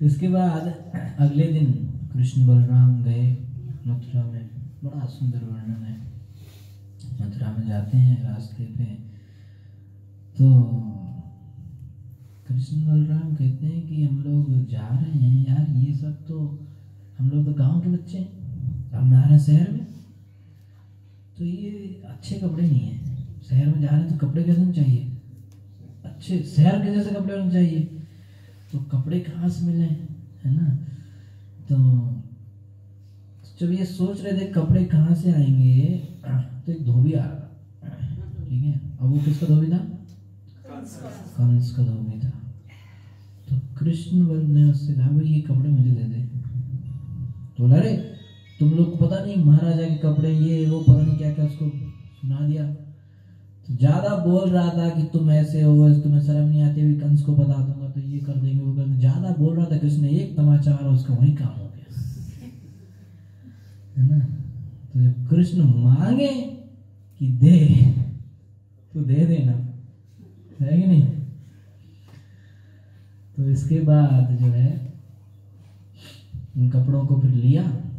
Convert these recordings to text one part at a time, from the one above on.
इसके बाद अगले दिन कृष्ण बलराम गए मथुरा में। बड़ा सुंदर वर्णन है। मथुरा में जाते हैं, रास्ते पे तो कृष्ण बलराम कहते हैं कि हम लोग जा रहे हैं यार, ये सब तो हम लोग तो गांव के बच्चे हैं, हम आ रहे हैं शहर में, तो ये अच्छे कपड़े नहीं है। शहर में जा रहे हैं तो कपड़े कैसे चाहिए, अच्छे शहर के जैसे कपड़े होने चाहिए। तो कपड़े कहाँ से मिले, है ना। तो जब ये सोच रहे थे कपड़े कहाँ से आएंगे, तो एक धोबी आ रहा, ठीक है। अब वो किसका धोबी था, कंस का धोबी था। तो कृष्ण बल ने उससे कहा भाई ये कपड़े मुझे दे दे। तो बोला अरे तुम लोग को पता नहीं महाराजा के कपड़े ये वो पता नहीं क्या क्या, उसको सुना दिया। तो ज्यादा बोल रहा था कि तुम ऐसे हो, तुम्हें शर्म नहीं आती, अभी कंस को बता दूंगा तो ये कर देंगे वो कर देंगे। ज्यादा बोल रहा था, कृष्ण ने एक तमाचा मारा, उसका वही काम हो गया, है ना। तो जब कृष्ण मांगे कि दे तो दे देना, है कि नहीं। तो इसके बाद जो है उन कपड़ों को फिर लिया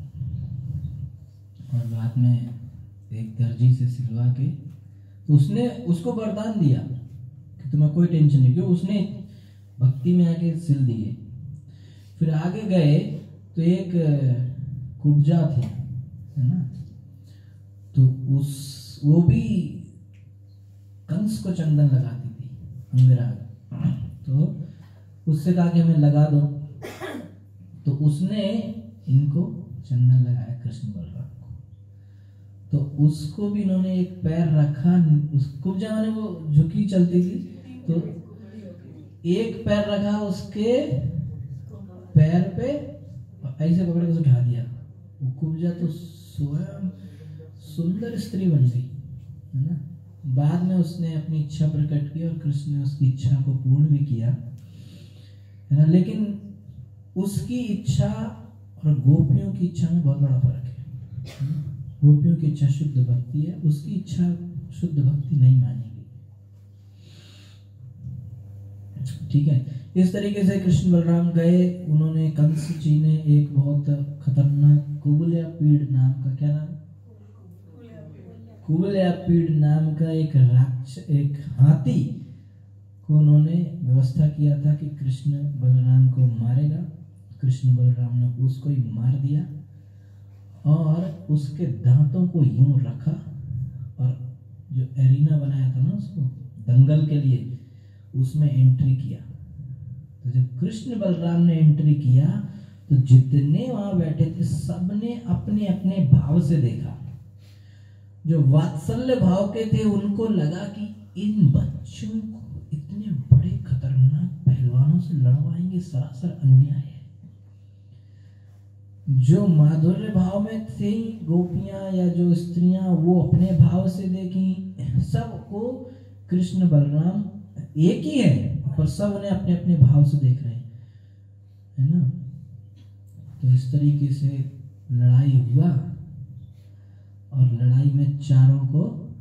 और बाद में एक दर्जी से सिलवा के, तो उसने उसको वरदान दिया कि तुम्हें कोई टेंशन नहीं, क्यों उसने भक्ति में आके सिल दिए। फिर आगे गए तो एक कुब्जा थी, है ना। तो वो भी कंस को चंदन लगाती थी, अंगराग। तो उससे कहा कि हमें लगा दो। तो उसने इनको चंदन लगाया कृष्ण बलराम को। तो उसको भी इन्होंने एक पैर रखा, उस कुब्जा माने वो झुकी चलती थी, तो एक पैर रखा उसके पैर पे, ऐसे पकड़ के उठा दिया। वो कुब्जा तो स्वयं सुंदर स्त्री बन गई, है ना। बाद में उसने अपनी इच्छा प्रकट की और कृष्ण ने उसकी इच्छा को पूर्ण भी किया, है ना। लेकिन उसकी इच्छा और गोपियों की इच्छा में बहुत बड़ा फर्क है। गोपियों की इच्छा शुद्ध भक्ति है, उसकी इच्छा शुद्ध भक्ति नहीं मानेगी, ठीक है। इस तरीके से कृष्ण बलराम गए। उन्होंने कंस जी ने एक बहुत खतरनाक कुवलयापीड़ नाम का, क्या नाम, कुवलयापीड़ नाम का एक हाथी को उन्होंने व्यवस्था किया था कि कृष्ण बलराम को मारेगा। कृष्ण बलराम ने उसको ही मार दिया और उसके दांतों को यूं रखा और जो एरिना बनाया था ना उसको दंगल के लिए, उसमें एंट्री किया। तो जब कृष्ण बलराम ने एंट्री किया तो जितने वहां बैठे थे सबने अपने अपने भाव से देखा। जो वात्सल्य भाव के थे उनको लगा कि इन बच्चों को इतने बड़े खतरनाक पहलवानों से लड़वाएंगे, सरासर अन्याय है। जो माधुर्य भाव में थे गोपियां या जो स्त्रियां, वो अपने भाव से देखी। सबको कृष्ण बलराम एक ही है, पर सब उन्हें अपने अपने भाव से देख रहे हैं, है ना। तो इस तरीके से लड़ाई हुआ और लड़ाई में चारों को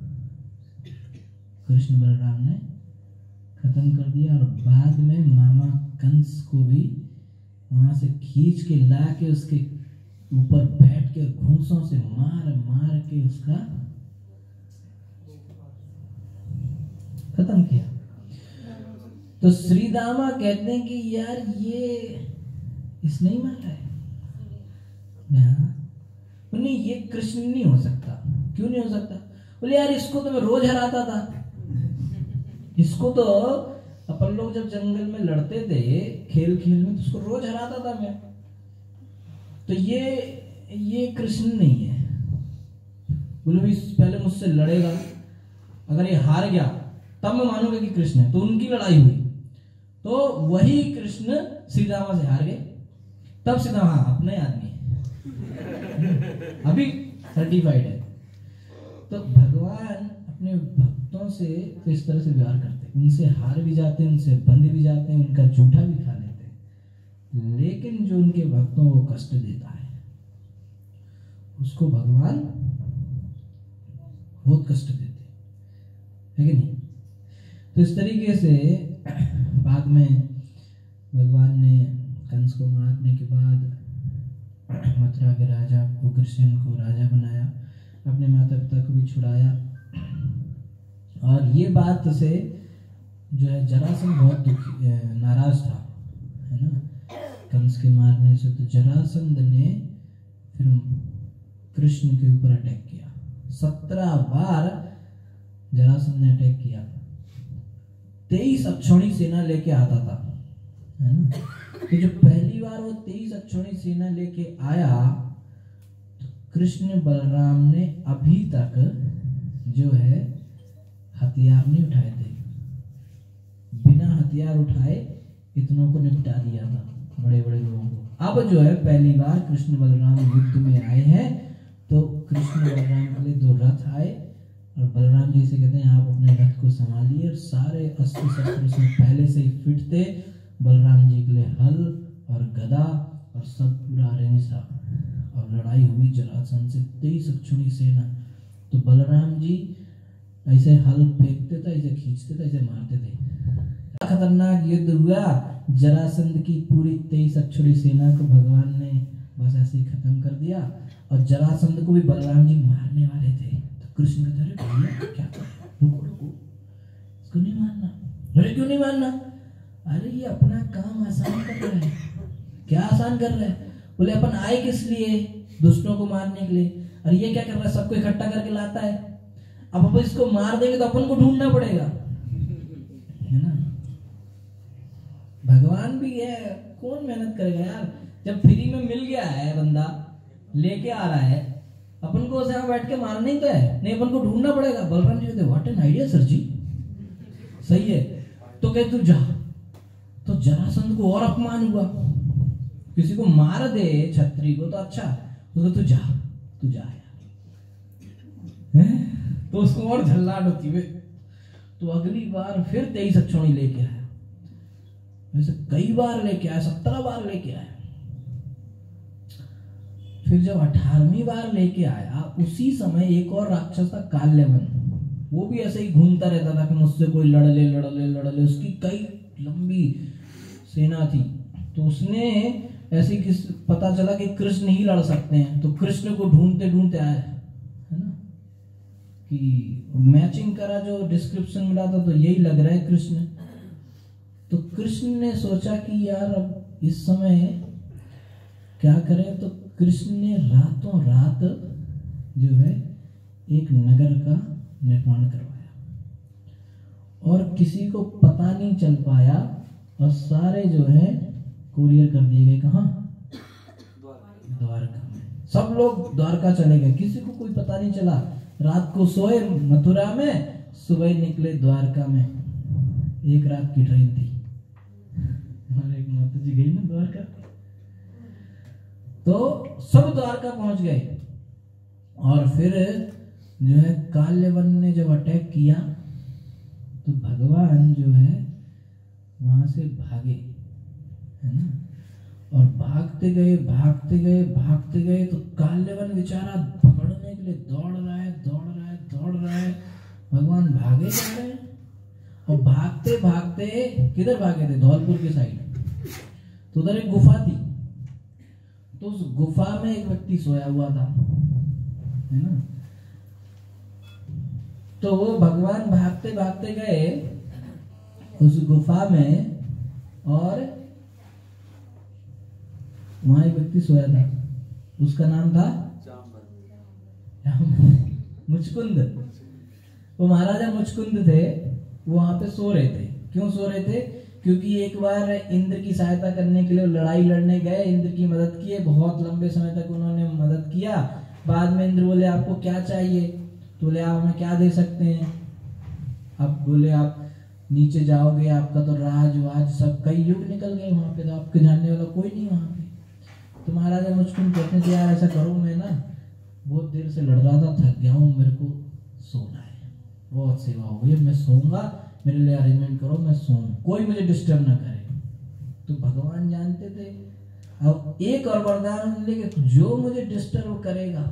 कृष्ण बलराम ने खत्म कर दिया। और बाद में मामा कंस को भी वहां से खींच के ला के उसके ऊपर बैठ के घूंसों से मार मार के उसका खत्म किया। तो श्री दामा कहते हैं कि यार ये इसने ही मारा है। नहीं, ये कृष्ण नहीं हो सकता। क्यों नहीं हो सकता? बोले यार इसको तो मैं रोज हराता था। इसको तो अपन लोग जब जंगल में लड़ते थे खेल खेल में, तो उसको रोज हराता था मैं। तो ये कृष्ण नहीं है। बोले भी पहले मुझसे लड़ेगा, अगर ये हार गया तब मैं मानूंगा कि कृष्ण है। तो उनकी लड़ाई हुई, तो वही कृष्ण श्रीदामा से हार गए। तब श्रीदामा हाँ अपने आदमी अभी सर्टिफाइड है। तो भगवान अपने भक्तों से तो इस तरह से व्यवहार करते हैं, उनसे हार भी जाते हैं, उनसे बंद भी जाते हैं, उनका जूठा भी खा लेते हैं। लेकिन जो उनके भक्तों को कष्ट देता है उसको भगवान बहुत कष्ट देते हैं, है कि नहीं। तो इस तरीके से बाद में भगवान ने कंस को मारने के बाद मथुरा के राजा को, कृष्ण को राजा बनाया, अपने माता पिता को भी छुड़ाया। और ये बात से जो है जरासंध बहुत दुखी नाराज था, है ना, कंस के मारने से। तो जरासंध ने फिर कृष्ण के ऊपर अटैक किया। 17 बार जरासंध ने अटैक किया। 23 अक्षौणी सेना लेके आता था, है ना। तो जो पहली बार वो 23 अक्षौणी सेना लेके आया तो कृष्ण बलराम ने अभी तक जो है हथियार नहीं उठाए थे। बिना हथियार उठाए इतनों को निपटा दिया था, बड़े बड़े लोगों को। अब जो है पहली बार कृष्ण बलराम युद्ध में आए हैं। तो कृष्ण बलराम के लिए 2 रथ आए और बलराम जी से कहते हैं आप अपने रथ को संभालिए। और सारे अस्त्र शस्त्र उसमें पहले से ही फिट थे। बलराम जी के लिए हल और गदा और सब पूरा अरेंज था। और लड़ाई हुई जरासंध से 23 अक्षौणी सेना। तो बलराम जी ऐसे हल फेंकते थे, ऐसे खींचते थे, ऐसे मारते थे। खतरनाक युद्ध हुआ। जरासंध की पूरी 23 अक्षौणी सेना को भगवान ने बस ऐसे ही खत्म कर दिया। और जरासंध को भी बलराम जी मारने वाले थे। तो कृष्ण कहते अरे भैया क्या कर रहे हो, रुको रुको, इसको नहीं मारना। अरे क्यों नहीं मारना? अरे ये अपना काम आसान कर रहा है। क्या आसान कर रहा है? बोले अपन आए किस लिए? दुष्टों को मारने के लिए। और ये क्या कर रहा है? सबको इकट्ठा करके लाता है। अब अपन इसको मार देंगे तो अपन को ढूंढना पड़ेगा, है ना। भगवान भी है, कौन मेहनत करेगा यार। जब फ्री में मिल गया है, बंदा लेके आ रहा है, अपन को यहाँ बैठ के मारना ही तो है, नहीं अपन को ढूंढना पड़ेगा। बलराम जी कहते what an idea sir ji, सही है। तो कहते तू जा। तो जरासंध को और अपमान हुआ। किसी को मार दे छत्री को तो अच्छा, उसको तू जा यार, तो उसको और झल्लाट होती है। तो अगली बार फिर 23 अक्षौणी लेके आया। वैसे कई बार लेके आया, 17 बार लेके आया। फिर जब 18वीं बार लेके आया, उसी समय एक और राक्षस था काल्यवन। वो भी ऐसे ही घूमता रहता था कि मुझसे कोई लड़ ले। उसकी कई लंबी सेना थी। तो उसने ऐसे पता चला कि कृष्ण ही लड़ सकते हैं। तो कृष्ण को ढूंढते ढूंढते आया, है ना, कि मैचिंग करा जो डिस्क्रिप्शन मिला था तो यही लग रहा है कृष्ण। तो कृष्ण ने सोचा कि यार अब इस समय क्या करें। तो कृष्ण ने रातों रात जो है एक नगर का निर्माण करवाया और किसी को पता नहीं चल पाया। और सारे जो है कुरियर कर दिए गए। कहाँ? द्वारका में। सब लोग द्वारका चले गए, किसी को कोई पता नहीं चला। रात को सोए मथुरा में, सुबह निकले द्वारका में। एक रात की ट्रेन थी। हमारे एक माता जी गई ना द्वारका, तो सब द्वारका पहुंच गए। और फिर जो है काल्यवन ने जब अटैक किया तो भगवान जो है वहां से भागे, है ना। और भागते गए तो काल्यवन बेचारा पकड़ने के लिए दौड़ रहा है। भगवान भागे जा रहे हैं। और भागते किधर भागे थे? धौलपुर के साइड। तो उधर एक गुफा थी। तो उस गुफा में एक व्यक्ति सोया हुआ था, है ना। तो वो भगवान भागते गए उस गुफा में। और वहां एक व्यक्ति सोया था, उसका नाम था मुचकुंद। वो महाराजा मुचकुंद थे। वो वहां पे सो रहे थे। क्यों सो रहे थे? क्योंकि एक बार इंद्र की सहायता करने के लिए लड़ाई लड़ने गए, इंद्र की मदद किए। बहुत लंबे समय तक उन्होंने मदद किया। बाद में इंद्र बोले आपको क्या चाहिए? तो बोले आप हमें क्या दे सकते हैं? अब बोले आप नीचे जाओगे, आपका तो राज वाज सब कई युग निकल गए वहां पे, तो आपके जानने वाला कोई नहीं वहां पे। तो महाराजा मुझको कहते थे यार ऐसा करो, मैं ना बहुत देर से लड़ रहा था, थक गया हूँ, मेरे को सोना है, बहुत सेवा हो गई, मैं सोऊंगा, मेरे लिए अरेंजमेंट करो, मैं सोऊं, कोई मुझे डिस्टर्ब ना करे। तो भगवान जानते थे। अब एक और वरदान लेके जो मुझे डिस्टर्ब करेगा,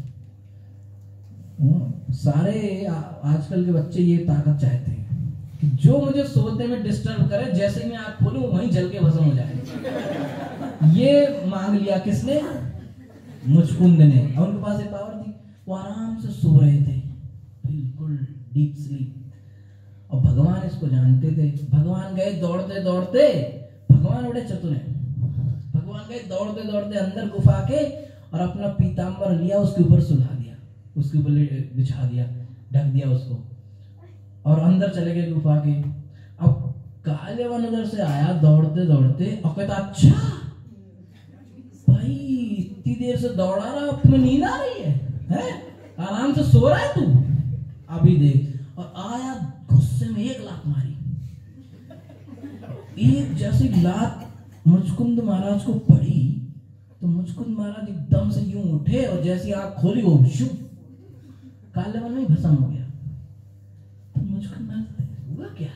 सारे आजकल के बच्चे ये ताकत चाहते हैं कि जो मुझे सोते में डिस्टर्ब करे, जैसे ही मैं आँख खोलूं वहीं जल के भस्म हो जाए। ये मांग लिया किसने? मुचकुंद ने। और उनके पास एक पावर थी, वो आराम से सो रहे थे, बिल्कुल डीप स्लीप। और भगवान इसको जानते थे। भगवान गए दौड़ते दौड़ते, भगवान बड़े चतुर हैं, भगवान गए दौड़ते दौड़ते अंदर गुफा के और अपना पीताम्बर लिया, उसके ऊपर सुला दिया, उसके ऊपर बिछा दिया, ढक दिया उसको, और अंदर चले गए गुफा के। अब कालेवन उधर से आया दौड़ते दौड़ते और कहता, अच्छा भाई इतनी देर से दौड़ा रहा, अब तुम्हें नींद आ रही है? आराम से सो रहा है तू, अभी देख। और आया गुस्से में एक लात मारी, एक जैसी लात मुचकुंद महाराज को पड़ी तो मुचकुंद महाराज एकदम से यूं उठे और जैसी आंख खोली वो शू कालेवन में भस्म हो गया। तो मुचकुंद महाराज, हुआ क्या?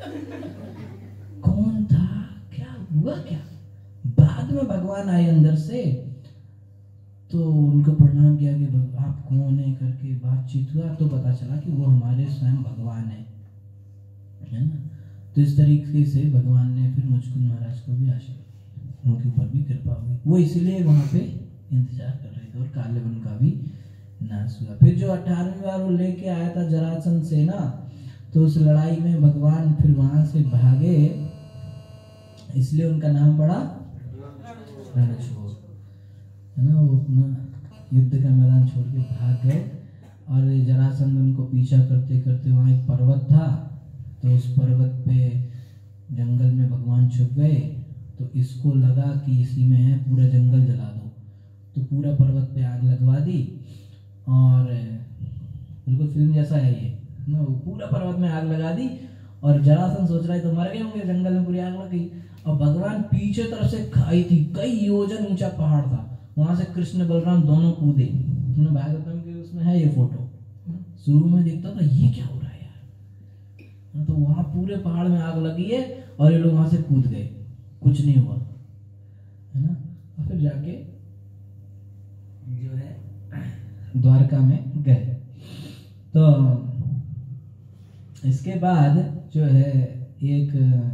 कौन था? क्या हुआ क्या? बाद में भगवान आए अंदर से, तो उनको प्रणाम किया कि आप कौन है करके बातचीत हुआ, तो पता चला कि वो हमारे स्वयं भगवान है ना। तो इस तरीके से भगवान ने फिर मुचकुंद महाराज को भी आशीर्वाद, उनके ऊपर भी कृपा हुई। वो इसीलिए वहां पे इंतजार कर रहे थे और कालेवन का भी नाश हुआ। फिर जो 18वीं बार वो लेके आया था जरासंध सेना, तो उस लड़ाई में भगवान फिर वहां से भागे, इसलिए उनका नाम पड़ा रणछोड़, है ना। वो अपना युद्ध का मैदान छोड़ के भाग गए और जरासंध उनको पीछा करते करते वहाँ एक पर्वत था, तो उस पर्वत पे जंगल में भगवान छुप गए। तो इसको लगा कि इसी में है, पूरा जंगल जला दो, तो पूरा पर्वत पे आग लगवा दी और बिल्कुल फिल्म जैसा है ये ना, वो पूरा पर्वत में आग लगा दी। और जरासंध सोच रहा है तो मर गए होंगे, जंगल में पूरी आग लग गई। और भगवान पीछे तरफ से खाई थी, कई योजन ऊंचा पहाड़ था, वहां से कृष्ण बलराम दोनों कूदे। भागवतम के उसमें है ये फोटो, शुरू में देखता था ये क्या हो रहा है यार, तो वहां पूरे पहाड़ में आग लगी है और ये लोग वहां से कूद गए, कुछ नहीं हुआ, है ना। और फिर जाके जो है द्वारका में गए। तो इसके बाद जो है एक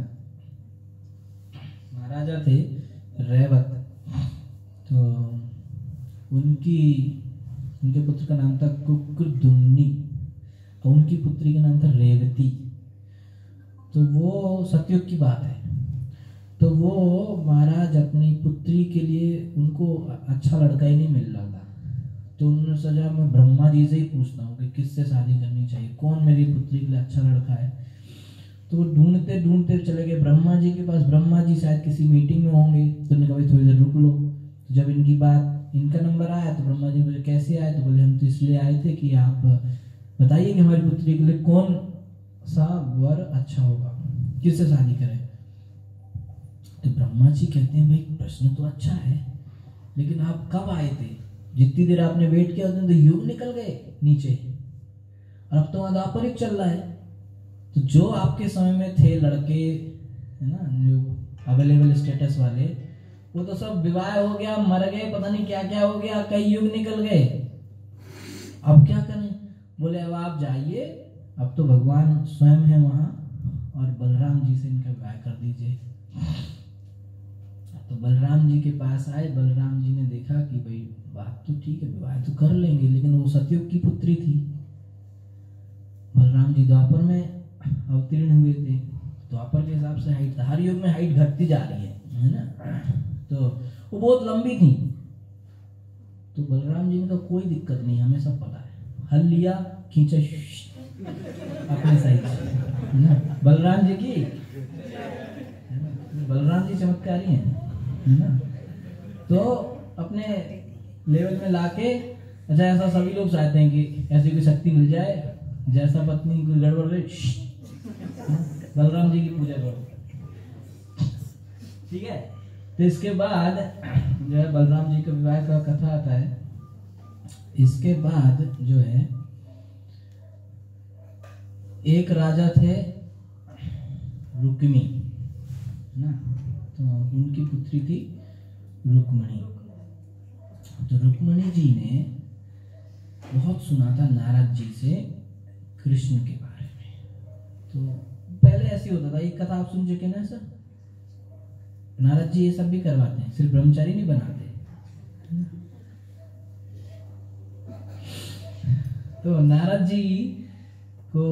महाराजा थे रेवत, तो उनके पुत्र का नाम था कुकुरदुम्नी और उनकी पुत्री का नाम था रेवती। तो वो सतयुग की बात है, तो वो महाराज अपनी पुत्री के लिए, उनको अच्छा लड़का ही नहीं मिल रहा था, तो उन्होंने सोचा मैं ब्रह्मा जी से ही पूछता हूँ कि किससे शादी करनी चाहिए, कौन मेरी पुत्री के लिए अच्छा लड़का है। तो वो ढूंढते ढूंढते चले गए ब्रह्मा जी के पास। ब्रह्मा जी शायद किसी मीटिंग में होंगे, तो उन्होंने कहा भाई थोड़ी देर रुक लो। तो जब इनका नंबर आया तो ब्रह्मा जी बोले कैसे आए, तो बोले हम तो इसलिए आए थे कि आप बताइए कि हमारी पुत्री के लिए कौन सा वर अच्छा होगा, किससे शादी करें। तो ब्रह्मा जी कहते हैं भाई प्रश्न तो अच्छा है, लेकिन आप कब आए थे? जितनी देर आपने वेट किया उतने तो युग निकल गए नीचे, और अब तो वहां द्वापर युग चल रहा है। तो जो आपके समय में थे लड़के, है ना, जो अवेलेबल स्टेटस वाले, वो तो सब विवाह हो गया, मर गए, पता नहीं क्या क्या हो गया, कई युग निकल गए, अब क्या करें? बोले अब आप जाइए, अब तो भगवान स्वयं है वहां, और बलराम जी से इनका विवाह कर दीजिए। तो बलराम जी के पास आए। बलराम जी ने देखा कि भाई बात तो ठीक है, विवाह तो कर लेंगे, लेकिन वो सतयुग की पुत्री थी। बलराम जी द्वापर में अवतीर्ण हुए थे, द्वापर के हिसाब से हाइट, हर युग में हाइट घटती जा रही है ना, तो वो बहुत लंबी थी। तो बलराम जी ने कहा कोई दिक्कत नहीं, हमें सब पता है, हल लिया, खींचा अपने साइड से ना। बलराम जी की, बलराम जी चमत्कारी हैं, है ना। तो अपने लेवल में लाके, अच्छा ऐसा सभी लोग चाहते हैं कि ऐसी कोई शक्ति मिल जाए, जैसा पत्नी कोई गड़बड़ रही बलराम जी की पूजा करो, ठीक है। तो इसके बाद जो है बलराम जी का विवाह का कथा आता है। इसके बाद जो है एक राजा थे रुक्मी, ना, तो उनकी पुत्री थी रुक्मणी। तो रुक्मणी जी ने बहुत सुना था नारद जी से कृष्ण के बारे में। तो पहले ऐसे होता था, एक कथा आप सुन चुके ना सर, नारद जी ये सब भी करवाते हैं, सिर्फ ब्रह्मचारी नहीं बनाते। तो नारद जी को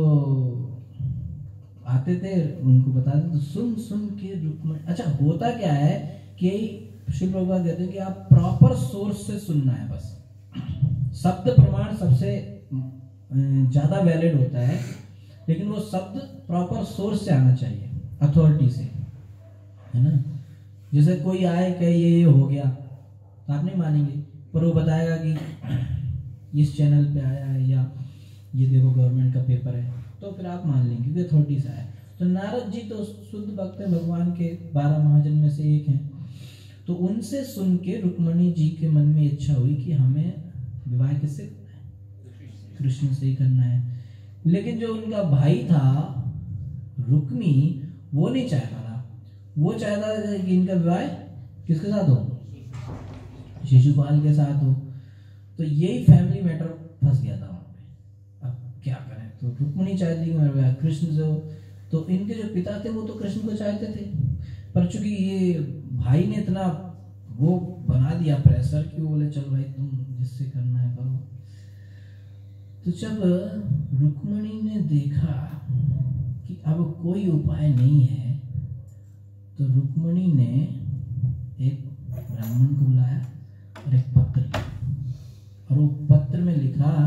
आते थे, उनको बताते तो सुन सुन के रुक्मणी। अच्छा होता क्या है कि श्री प्रभुपाद कहते हैं कि आप प्रॉपर सोर्स से सुनना है, बस शब्द प्रमाण सबसे ज्यादा वैलिड होता है, लेकिन वो शब्द प्रॉपर सोर्स से आना चाहिए, अथॉरिटी से, है ना। जैसे कोई आए कहे ये हो गया तो आप नहीं मानेंगे, पर वो बताएगा कि इस चैनल पे आया है या ये देखो गवर्नमेंट का पेपर है, तो फिर आप मान लेंगे कि अथॉरिटी से आया। तो नारद जी तो शुद्ध भक्त हैं, भगवान के 12 महाजन में से एक हैं। तो उनसे सुन के रुक्मणी जी के मन में इच्छा हुई कि हमें विवाह किससे करना है, कृष्ण से ही करना है। लेकिन जो उनका भाई था रुक्मी, वो नहीं चाहता था, वो चाहता था कि इनका विवाह किसके साथ हो, शिशुपाल के साथ हो। तो यही फैमिली मैटर फंस गया था वहां पे। अब क्या करें, तो रुक्मिणी चाहती कि मेरा विवाह कृष्ण से हो। तो इनके जो पिता थे वो तो कृष्ण को चाहते थे, पर चूंकि ये भाई ने इतना वो बना दिया प्रेशर कि वो बोले चल भाई तुम जिससे करना है करो। तो जब रुक्मिणी ने देखा कि अब कोई उपाय नहीं है, तो रुक्मिणी ने एक ब्राह्मण को बुलाया और एक पत्र लिखा, और वो पत्र में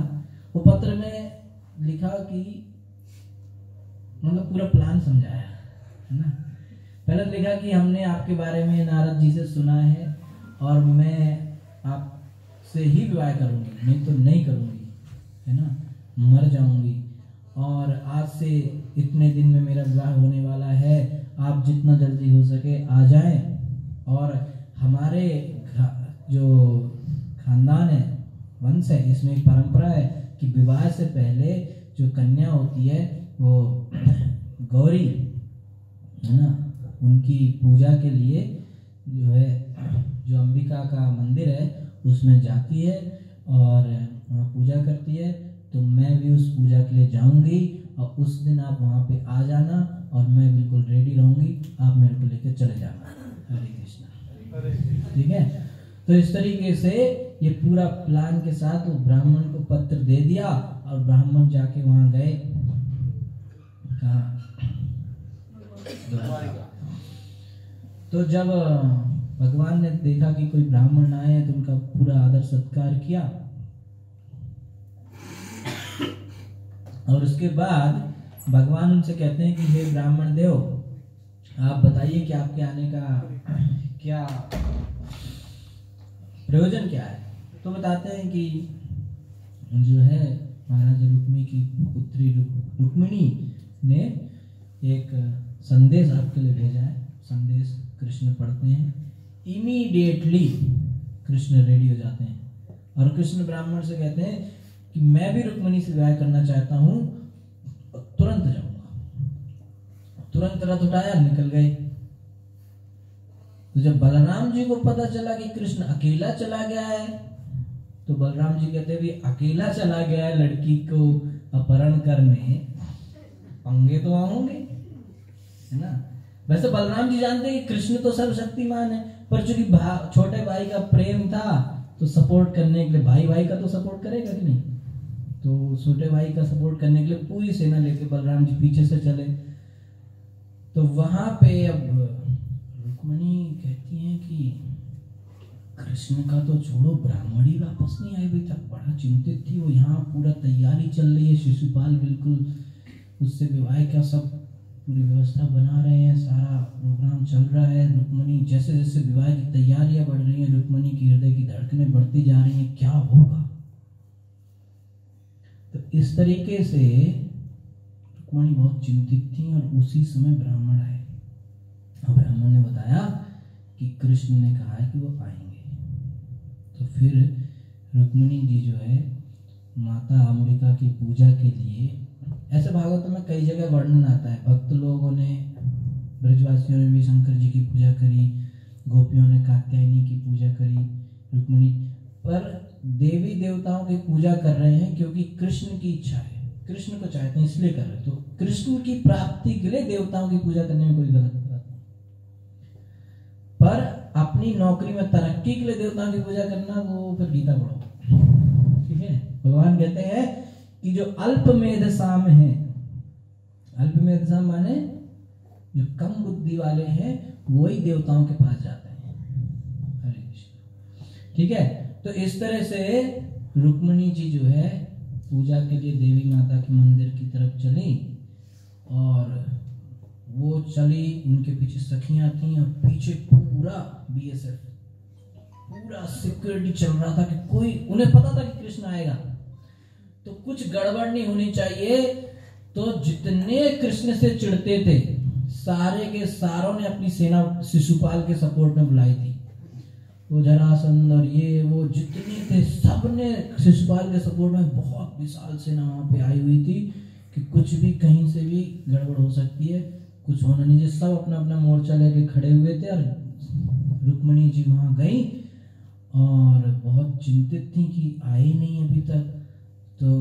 लिखा कि मतलब पूरा प्लान समझाया, है ना। पहले लिखा कि हमने आपके बारे में नारद जी से सुना है और मैं आपसे ही विवाह करूंगी, नहीं तो नहीं करूंगी, है ना, मर जाऊंगी। और आज से इतने दिन में मेरा विवाह होने वाला है, आप जितना जल्दी हो सके आ जाएं। और हमारे जो खानदान है, वंश है, इसमें एक परंपरा है कि विवाह से पहले जो कन्या होती है वो गौरी, है ना, उनकी पूजा के लिए जो है, जो अंबिका का मंदिर है उसमें जाती है और वहाँ पूजा करती है। तो मैं भी उस पूजा के लिए जाऊंगी और उस दिन आप वहाँ पे आ जाना और मैं बिल्कुल रेडी रहूंगी, आप मेरे को लेकर चले जाना। हरे कृष्णा। ठीक है। तो इस तरीके से ये पूरा प्लान के साथ वो ब्राह्मण को पत्र दे दिया और ब्राह्मण जाके वहाँ गए, कहाँ, तो जब भगवान ने देखा कि कोई ब्राह्मण आए तो उनका पूरा आदर सत्कार किया, और उसके बाद भगवान उनसे कहते हैं कि हे ब्राह्मण देव, आप बताइए कि आपके आने का क्या प्रयोजन क्या है। तो बताते हैं कि जो है महाराजा रुक्मी की पुत्री रुक्मिणी ने एक संदेश आपके लिए भेजा है। संदेश कृष्ण पढ़ते हैं, इमीडिएटली कृष्ण रेडी हो जाते हैं और कृष्ण ब्राह्मण से कहते हैं कि मैं भी रुक्मिणी से विवाह करना चाहता हूँ, तुरंत जाऊंगा। तुरंत रथ उठाया, निकल गए। तो जब बलराम जी को पता चला कि कृष्ण अकेला चला गया है, तो बलराम जी कहते भी अकेला चला गया है लड़की को अपहरण करने, पंगे तो आऊंगे, है ना। वैसे बलराम जी जानते हैं कि कृष्ण तो सर्वशक्तिमान है, पर चूंकि छोटे भाई का प्रेम था तो सपोर्ट करने के लिए, भाई का तो सपोर्ट करेगा कि नहीं, तो छोटे भाई का सपोर्ट करने के लिए पूरी सेना लेके बलराम जी पीछे से चले। तो वहां पे अब रुक्मिणी कहती हैं कि कृष्ण का तो छोड़ो, ब्राह्मण ही वापस नहीं आए अभी तक, बड़ा चिंतित थी वो। यहाँ पूरा तैयारी चल रही है, शिशुपाल बिल्कुल उससे विवाह का सब पूरी व्यवस्था बना रहे हैं, सारा प्रोग्राम चल रहा है। रुक्मिणी जैसे जैसे विवाह की तैयारियां बढ़ रही हैं, रुक्मिणी की हृदय की धड़कनें बढ़ती जा रही हैं, क्या होगा। तो इस तरीके से रुक्मिणी बहुत चिंतित थी और उसी समय ब्राह्मण आए और ब्राह्मण ने बताया कि कृष्ण ने कहा है कि वो आएंगे। तो फिर रुक्मिणी जी जो है माता अंबिका की पूजा के लिए, ऐसे भागवत में कई जगह वर्णन आता है, भक्त लोगों ने, ब्रजवासियों ने भी शंकर जी की पूजा करी, गोपियों ने कात्यायनी की पूजा करी, रुक्मिणी, पर देवी देवताओं की पूजा कर रहे हैं क्योंकि कृष्ण की इच्छा है, कृष्ण को चाहते हैं इसलिए कर रहे हैं। तो कृष्ण की प्राप्ति के लिए देवताओं की पूजा करने में कोई गलत बात नहीं, पर अपनी नौकरी में तरक्की के लिए देवताओं की पूजा करना, वो फिर गीता पढ़ो। ठीक है, भगवान कहते हैं कि जो अल्पमेध साम है, अल्पमेध साम माने जो कम बुद्धि वाले हैं वही देवताओं के पास जाते हैं। हरे कृष्ण। ठीक है, तो इस तरह से रुक्मिणी जी जो है पूजा के लिए देवी माता के मंदिर की तरफ चली, और वो चली, उनके पीछे सखियां थी, और पीछे पूरा BSF, पूरा सिक्योरिटी चल रहा था कि कोई, उन्हें पता था कि कृष्ण आएगा तो कुछ गड़बड़ नहीं होनी चाहिए। तो जितने कृष्ण से चिढ़ते थे सारे के सारों ने अपनी सेना शिशुपाल के सपोर्ट में बुलाई थी। वो जरासंध और ये वो जितने थे सब ने शिशुपाल के सपोर्ट में, बहुत विशाल सेना वहां पे आई हुई थी कि कुछ भी कहीं से भी गड़बड़ हो सकती है, कुछ होना नहीं चाहिए। सब अपना अपना मोर्चा लेके खड़े हुए थे, और रुक्मिणी जी वहां गई और बहुत चिंतित थी कि आई नहीं अभी तक। तो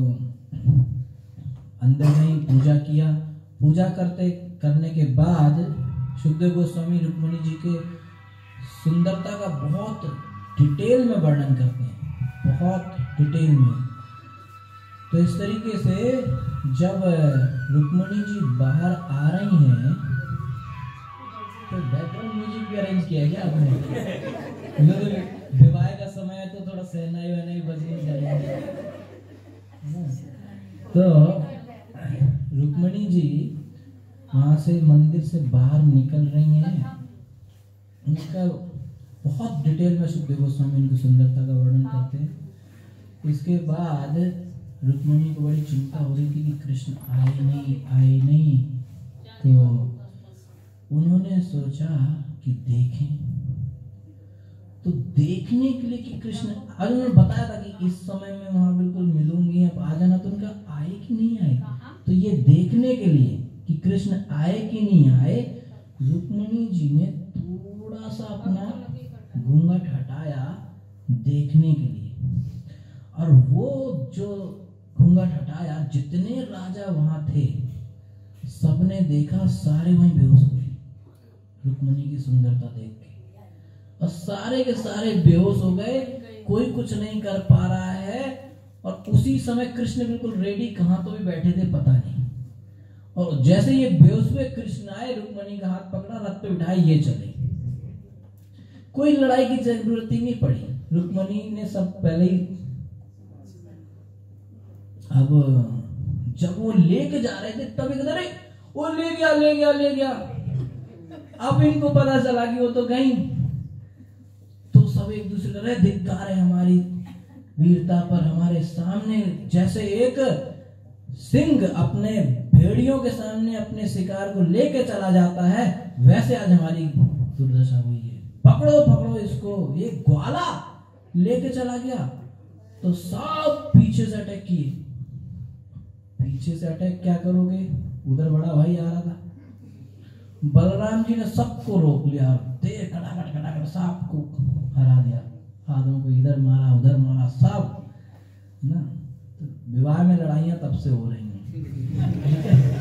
अंदर गई, पूजा किया। पूजा करने के बाद सुखदेव गोस्वामी रुक्मिणी जी के सुंदरता का बहुत डिटेल में वर्णन करते हैं, बहुत डिटेल में। तो इस तरीके से जब रुक्मिणी जी बाहर आ रही हैं, तो बैकग्राउंड म्यूजिक भी अरेंज किया क्या आपने? विवाह का समय है तो थोड़ा सहनाई वहनाई बजनी चाहिए। तो रुक्मिणी जी वहां से मंदिर से बाहर निकल रही हैं, उनका बहुत डिटेल में सुखदेव गोस्वामी उनकी सुंदरता का वर्णन करते हैं। इसके बाद रुक्मिणी को बड़ी चिंता हो रही थी कि कृष्ण आए नहीं। तो उन्होंने सोचा कि देखें, तो देखने के लिए कि कृष्ण, आज उन्होंने बताया था कि इस समय में वहां बिल्कुल मिलूंगी, अब आ जाना। तो उनका आए कि नहीं आए, तो ये देखने के लिए कि कृष्ण आए कि नहीं आए, रुक्मिणी जी ने थोड़ा सा अपना घूंघट हटाया देखने के लिए। और वो जो घूंघट हटाया, जितने राजा वहां थे सबने देखा, सारे वहीं बेहोश हो गए रुक्मिणी की सुंदरता देख के, और सारे के सारे बेहोश हो गए, कोई कुछ नहीं कर पा रहा है। और उसी समय कृष्ण बिल्कुल रेडी, कहां तो भी बैठे थे पता नहीं। और जैसे ये बेहोश हुए, कृष्ण आए, रुक्मिणी का हाथ पकड़ा, रथ पे बिठाए, ये चले। कोई लड़ाई की जरूरत ही नहीं पड़ी, रुक्मिणी ने सब पहले ही। अब जब वो लेके जा रहे थे तब इधर वो ले गया। अब इनको पता चला कि वो तो गई। तो सब एक दूसरे को रहे, धिक्कार है हमारी वीरता पर, हमारे सामने जैसे एक सिंह अपने भेड़ियों के सामने अपने शिकार को लेके चला जाता है, वैसे आज हमारी दुर्दशा हुई है। पकड़ो इसको, ये ग्वाला लेके चला गया। तो सब पीछे से अटैक किए। पीछे से अटैक क्या करोगे, उधर बड़ा भाई आ रहा था, बलराम जी ने सबको रोक लिया, देर खटाखट सबको हरा दिया, हाथों को इधर मारा उधर मारा, सब ना। तो विवाह में लड़ाइयां तब से हो रही हैं।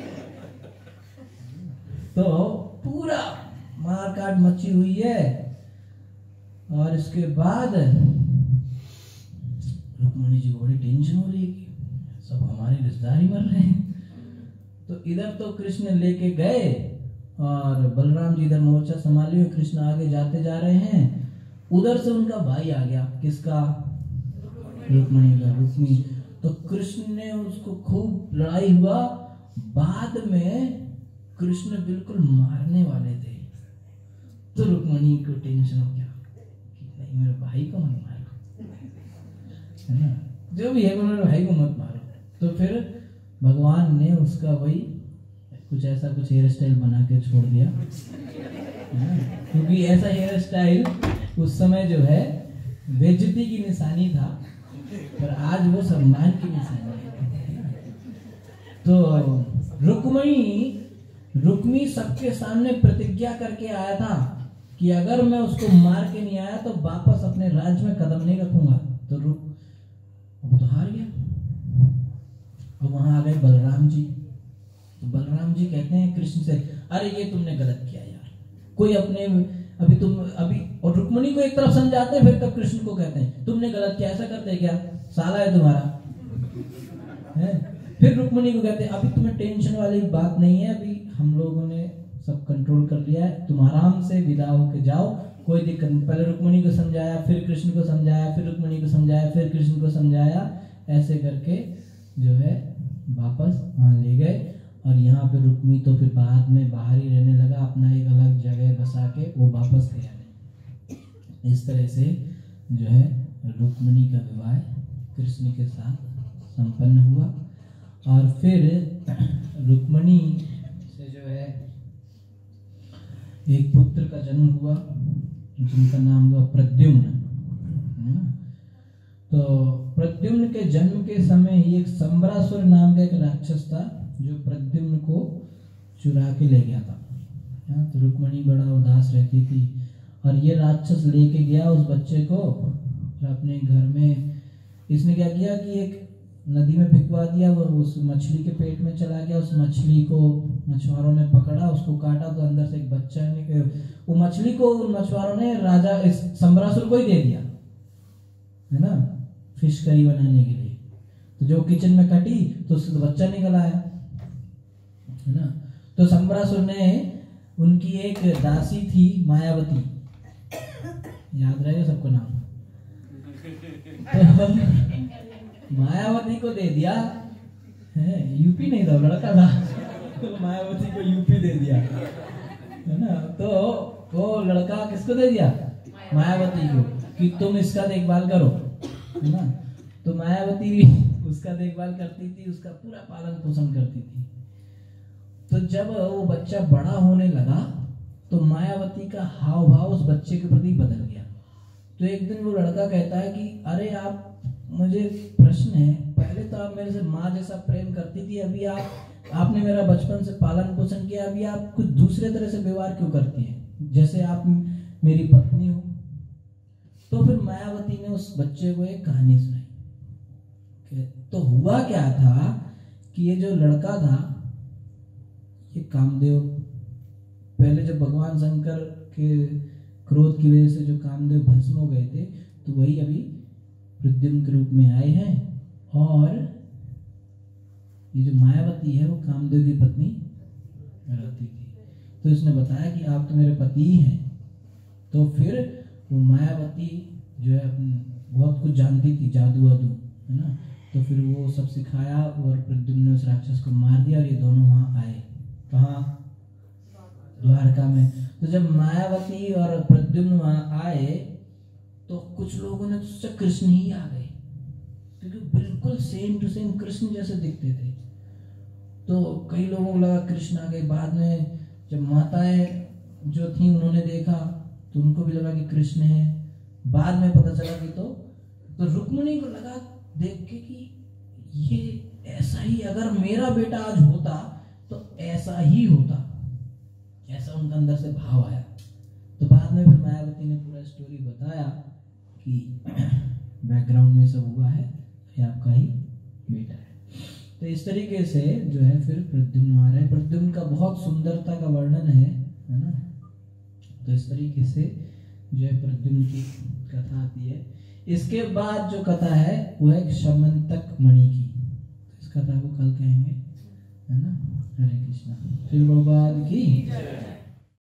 तो पूरा मारकाट मची हुई है। और इसके बाद रुक्मिणी जी को बड़ी टेंशन हो रही है कि सब हमारे रिश्तेदार ही मर रहे हैं। तो इधर तो कृष्ण लेके गए और बलराम जी इधर मोर्चा संभाले हुए, कृष्ण आगे जाते जा रहे हैं। उधर से उनका भाई आ गया, किसका? रुक्मिणी का, रुक्मी। तो कृष्ण ने उसको खूब लड़ाई हुआ। बाद में कृष्ण बिल्कुल मारने वाले थे, तो रुक्मिणी को टेंशन हो गया कि नहीं, मेरे भाई को मत मारो, है ना, जो भी है मेरे भाई को मत मारो। तो फिर भगवान ने उसका वही कुछ ऐसा कुछ हेयर स्टाइल बना के छोड़ दिया, क्योंकि ऐसा हेयर स्टाइल उस समय जो है बेइज्जती की निशानी था, पर आज वो सम्मान की निशानी है। तो रुक्मी सबके सामने प्रतिज्ञा करके आया था कि अगर मैं उसको मार के नहीं आया तो वापस अपने राज्य में कदम नहीं रखूंगा। तो वो तो हार गया। और वहां आ गए बलराम जी। तो बलराम जी कहते हैं कृष्ण से, अरे ये तुमने गलत किया यार, कोई अपने अभी तुम अभी और रुक्मिणी को एक तरफ समझाते हैं, फिर तब कृष्ण को कहते हैं तुमने गलत किया, ऐसा करते हैं क्या, साला है तुम्हारा है। फिर रुक्मिणी को कहते हैं अभी तुम्हें टेंशन वाली बात नहीं है, अभी हम लोगों ने सब कंट्रोल कर लिया है, तुम आराम से विदा होके जाओ, कोई दिक्कत नहीं। पहले रुक्मिणी को समझाया, फिर कृष्ण को समझाया, फिर रुक्मिणी को समझाया, फिर कृष्ण को समझाया, ऐसे करके जो है वापस वहां ले गए। और यहाँ पे रुक्मी तो फिर बाद में बाहर ही रहने लगा, अपना एक अलग जगह बसा के वो वापस गया नहीं। इस तरह से जो है रुक्मिणी का विवाह कृष्ण के साथ संपन्न हुआ। और फिर रुक्मिणी से जो है एक पुत्र का जन्म हुआ जिनका नाम हुआ प्रद्युम्न। तो प्रद्युम्न के जन्म के समय ही एक संबरासुर नाम का एक राक्षस था जो प्रद्युम्न को चुरा के ले गया था। तो रुक्मिणी बड़ा उदास रहती थी और ये राक्षस लेके गया उस बच्चे को अपने घर में। इसने क्या किया कि एक नदी में फेंकवा दिया, वो उस मछली के पेट में चला गया। उस मछली को मछुआरों ने पकड़ा, उसको काटा तो अंदर से एक बच्चा निकला। वो मछली को मछुआरों ने राजा इस संबरासुर को ही दे दिया, है ना, फिश करी बनाने के लिए। तो जो किचन में कटी तो उससे तो बच्चा निकल आया, है ना। तो संबरासुर ने उनकी एक दासी थी मायावती, याद रहेगा सबको नाम, तो मायावती को दे दिया है। यूपी नहीं था, लड़का था, तो मायावती को यूपी दे दिया, है ना। तो वो लड़का किसको दे दिया, मायावती को, कि तुम इसका देखभाल करो, है ना। तो मायावती भी उसका देखभाल करती थी, उसका पूरा पालन पोषण करती थी। तो जब वो बच्चा बड़ा होने लगा तो मायावती का हाव भाव उस बच्चे के प्रति बदल गया। तो एक दिन वो लड़का कहता है कि अरे आप, मुझे प्रश्न है, पहले तो आप मेरे से माँ जैसा प्रेम करती थी, अभी आपने मेरा बचपन से पालन पोषण किया, अभी आप कुछ दूसरे तरह से व्यवहार क्यों करती हैं, जैसे आप मेरी पत्नी हो। तो फिर मायावती ने उस बच्चे को एक कहानी सुनाई। तो हुआ क्या था कि ये जो लड़का था ये कामदेव, पहले जब भगवान शंकर के क्रोध की वजह से जो कामदेव भस्म हो गए थे, तो वही अभी प्रद्युम्न के रूप में आए हैं। और ये जो मायावती है वो कामदेव की पत्नी रति थी। तो इसने बताया कि आप तो मेरे पति ही हैं। तो फिर वो मायावती जो है बहुत कुछ जानती थी, जादू वादू, है ना। तो फिर वो सब सिखाया और प्रद्युम्न ने उस राक्षस को मार दिया और ये दोनों वहां आए, कहाँ, द्वारका में। तो जब मायावती और प्रद्युम्न वहां आए तो कुछ लोगों ने सोचा कृष्ण ही आ गए, क्योंकि बिल्कुल सेम टू सेम कृष्ण जैसे दिखते थे। तो कई लोगों को लगा कृष्ण आ गए। बाद में जब माताएं जो थी उन्होंने देखा तो उनको भी लगा कि कृष्ण है। बाद में पता चला कि तो रुक्मिणी को लगा देख के कि ये ऐसा ही, अगर मेरा बेटा आज होता तो ऐसा ही होता, ऐसा उनके अंदर से भाव आया। तो बाद में फिर मायावती ने पूरा स्टोरी बताया कि बैकग्राउंड में सब हुआ है, ये आपका ही बेटा है। तो इस तरीके से जो है फिर प्रद्युम्न आ रहा है। प्रद्युम्न का बहुत सुंदरता का वर्णन है ना। तो इस तरीके से जो है प्रद्युम्न की कथा आती है। इसके बाद जो कथा है वो है शमंतक मणि की। इस कथा को कल कहेंगे, है ना। हरे कृष्णा। श्री प्रभुपाद की।